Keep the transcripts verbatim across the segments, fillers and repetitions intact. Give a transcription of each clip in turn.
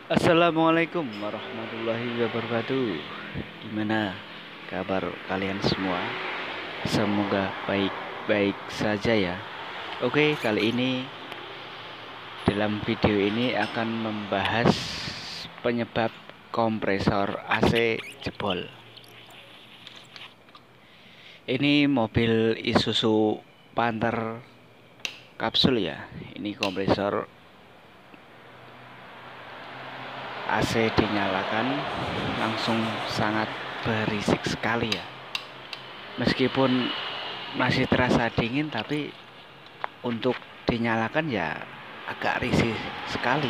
Assalamualaikum warahmatullahi wabarakatuh. Gimana kabar kalian semua? Semoga baik-baik saja ya. Oke, kali ini dalam video ini akan membahas penyebab kompresor A C jebol. Ini mobil Isuzu Panther kapsul ya. Ini kompresor A C dinyalakan langsung sangat berisik sekali ya. Meskipun masih terasa dingin tapi untuk dinyalakan ya agak risih sekali.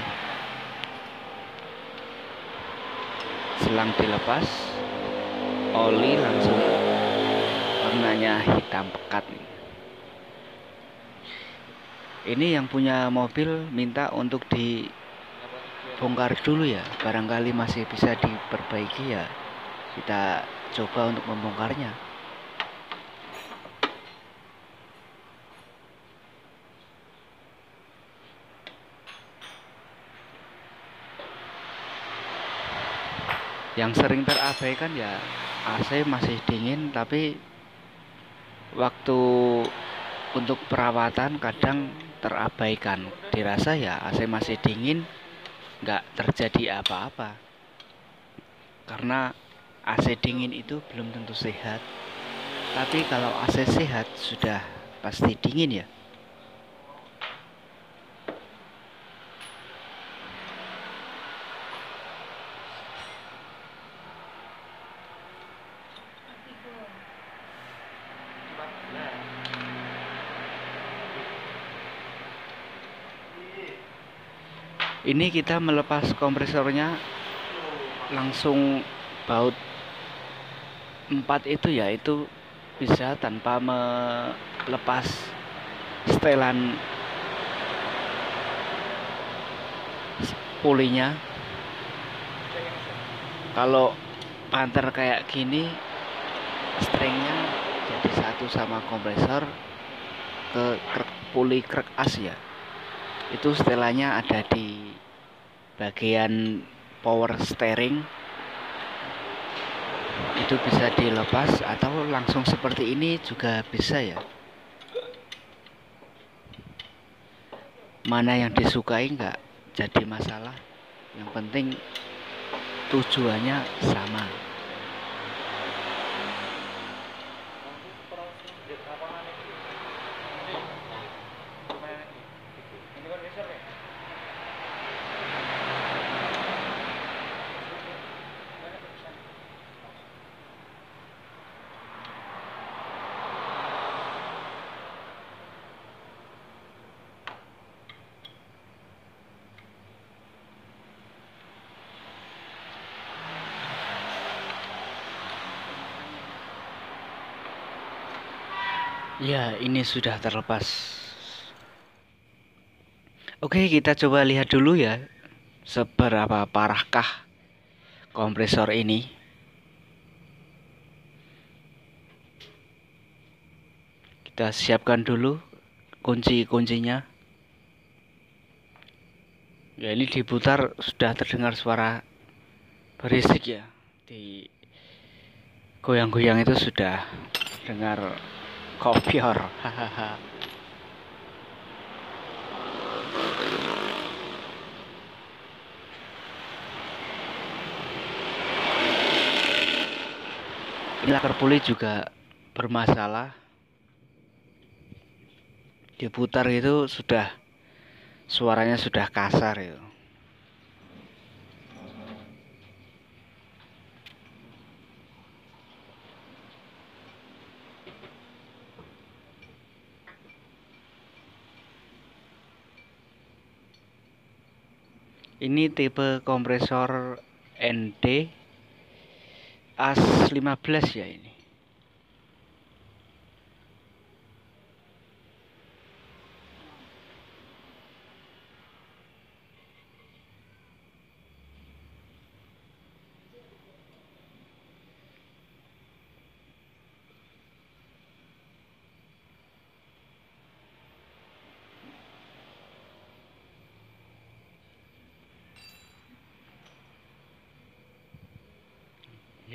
Selang dilepas, oli langsung warnanya hitam pekat. Ini yang punya mobil minta untuk dibongkar dulu ya, barangkali masih bisa diperbaiki ya. Kita coba untuk membongkarnya. Yang sering terabaikan ya A C masih dingin, tapi waktu untuk perawatan kadang terabaikan. Dirasa ya A C masih dingin, nggak terjadi apa-apa. Karena A C dingin itu belum tentu sehat. Tapi kalau A C sehat sudah pasti dingin ya. Ini kita melepas kompresornya langsung baut empat itu ya, itu bisa tanpa melepas setelan pulinya. Kalau Panther kayak gini, stringnya jadi satu sama kompresor ke krek, puli krek as ya. Itu setelannya ada di bagian power steering. Itu bisa dilepas atau langsung seperti ini juga bisa ya. Mana yang disukai nggak jadi masalah. Yang penting tujuannya sama. Ya, ini sudah terlepas. Oke, kita coba lihat dulu ya, seberapa parahkah kompresor ini. Kita siapkan dulu kunci-kuncinya. Ya, ini diputar sudah terdengar suara berisik ya. Di goyang-goyang itu sudah dengar kopior. Hahaha. Ini laker puli juga bermasalah. Diputar itu sudah suaranya sudah kasar ya. Ini tipe kompresor N D A S lima belas ya ini.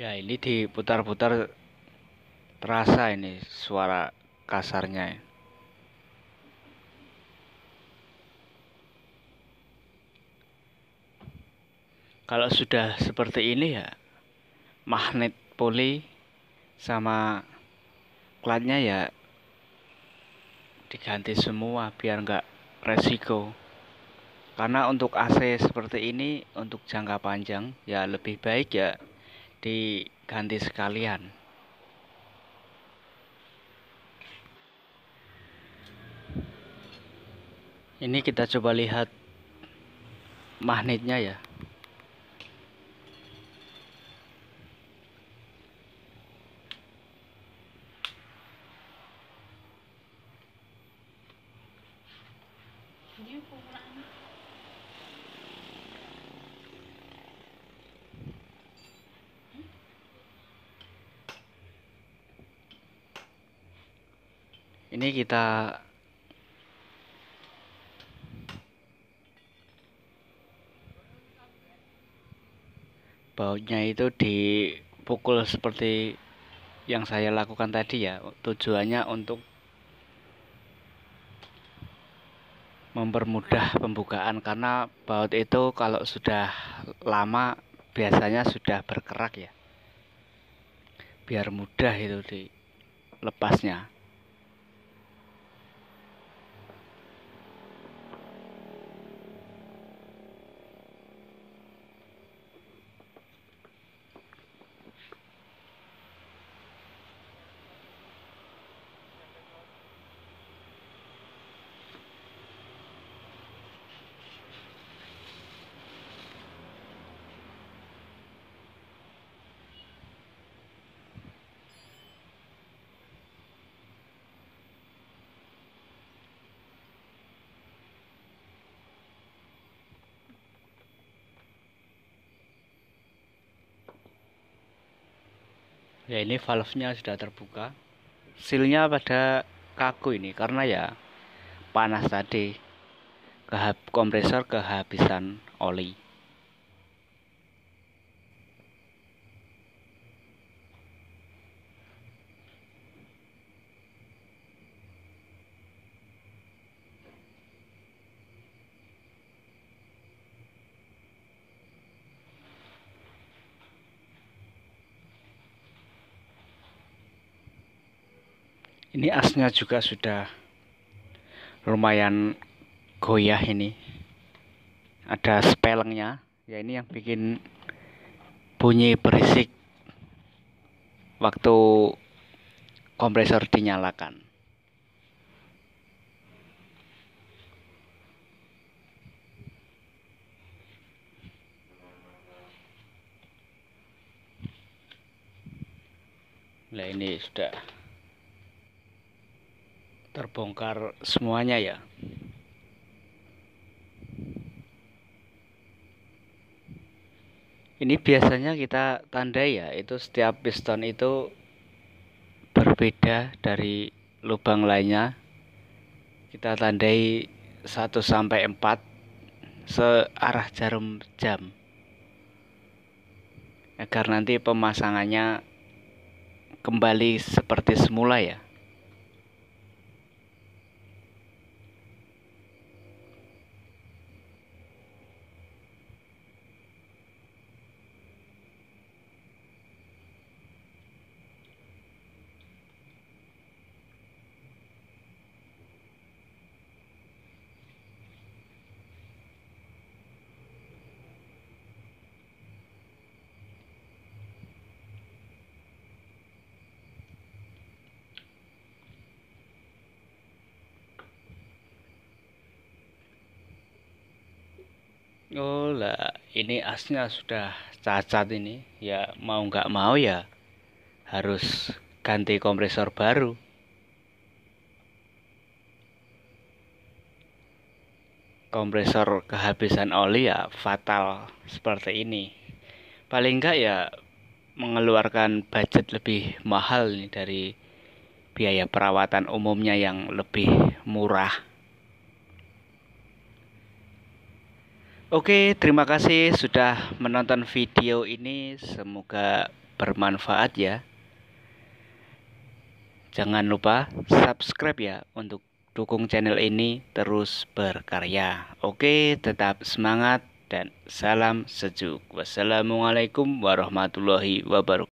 Ya, ini diputar-putar terasa ini suara kasarnya. Kalau sudah seperti ini ya magnet poli sama klatnya ya diganti semua biar nggak resiko. Karena untuk A C seperti ini untuk jangka panjang ya lebih baik ya diganti sekalian. Ini kita coba lihat magnetnya ya. Ini kita bautnya itu dipukul seperti yang saya lakukan tadi ya. Tujuannya untuk mempermudah pembukaan karena baut itu kalau sudah lama biasanya sudah berkerak ya. Biar mudah itu dilepasnya. Ya, ini valve-nya sudah terbuka. Sealnya pada kaku ini karena ya panas tadi. Kehab kompresor kehabisan oli. Ini asnya juga sudah lumayan goyah ini. Ada spelengnya. Ya, ini yang bikin bunyi berisik waktu kompresor dinyalakan. Nah, ini sudah terbongkar semuanya ya. Ini biasanya kita tandai ya, itu setiap piston itu berbeda dari lubang lainnya. Kita tandai satu sampai empat searah jarum jam. Agar nanti pemasangannya kembali seperti semula ya. Oh lah, ini asnya sudah cacat ini. Ya mau nggak mau ya harus ganti kompresor baru. Kompresor kehabisan oli ya fatal seperti ini. Paling enggak ya mengeluarkan budget lebih mahal nih dari biaya perawatan umumnya yang lebih murah. Oke, terima kasih sudah menonton video ini. Semoga bermanfaat ya. Jangan lupa subscribe ya untuk dukung channel ini terus berkarya. Oke, tetap semangat dan salam sejuk. Wassalamualaikum warahmatullahi wabarakatuh.